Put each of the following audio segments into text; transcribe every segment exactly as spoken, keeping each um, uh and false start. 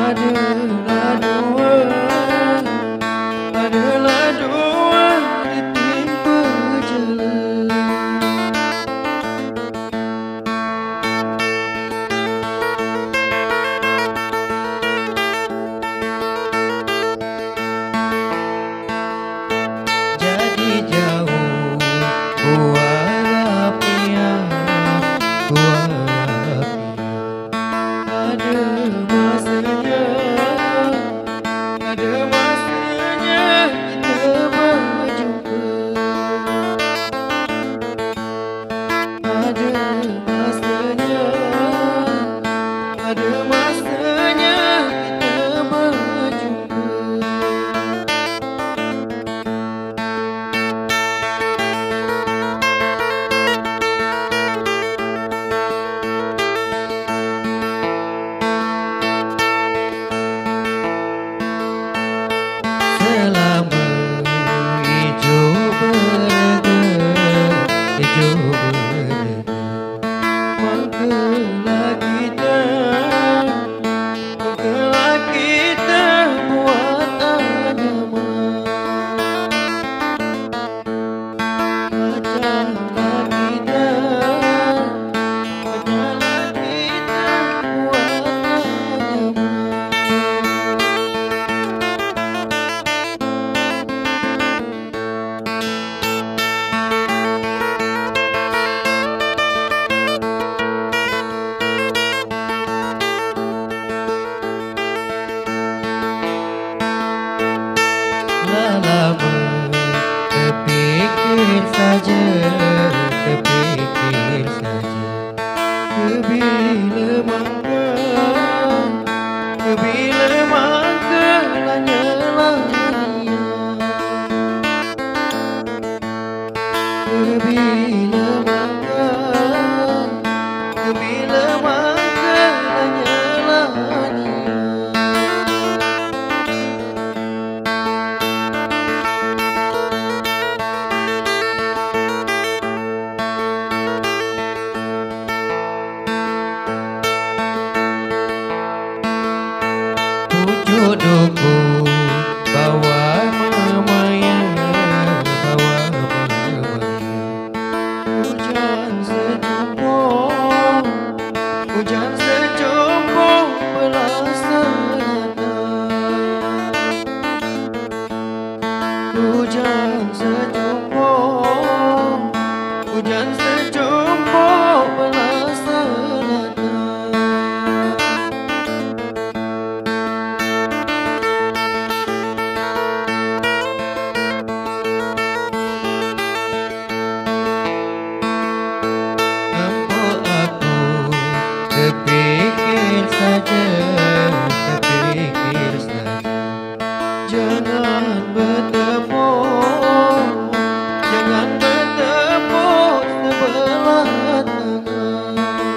adalah dua, adalah dua ditimpa jala. Jadi jauh buah piang, buah ada masanya, ada masanya kita berjumpa. Ada masanya, ada masanya kita berjumpa. Selama hijau berdegar, hijau berdegar, mangkelah kita, mangkelah kita buat anyaman. Bacalah kita, bacalah kita buat anyaman. Lama terpikir saja, terpikir saja, kebila mangga, kebila mangga lanya-lanya, kebila mangga, kebila mangga lanya-lanya. Jodohku bawa mamaya, bawa mamaya. Hujan sejumput, hujan sejumput belasana. Hujan sejumput, hujan sejumput belasana. Terpikir saja, terpikir saja, jangan bertemu, jangan bertemu sebelah tangan.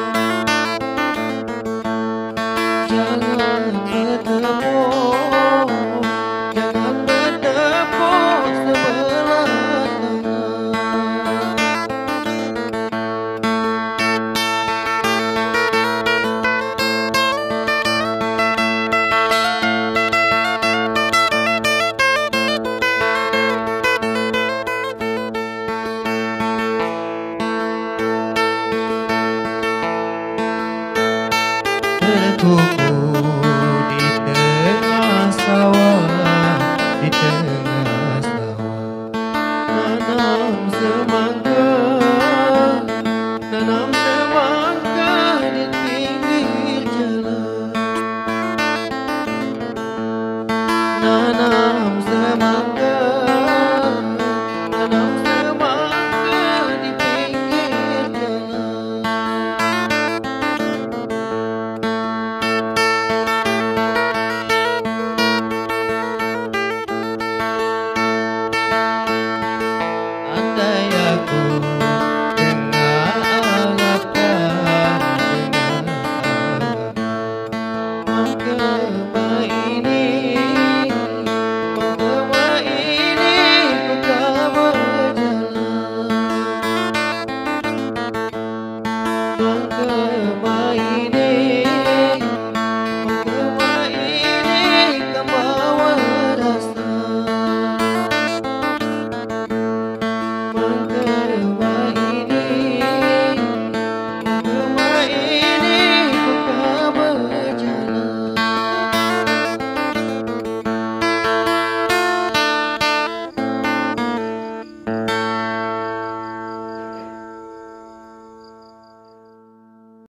Jangan bertemu, jangan bertemu sebelah tangan. Tertukar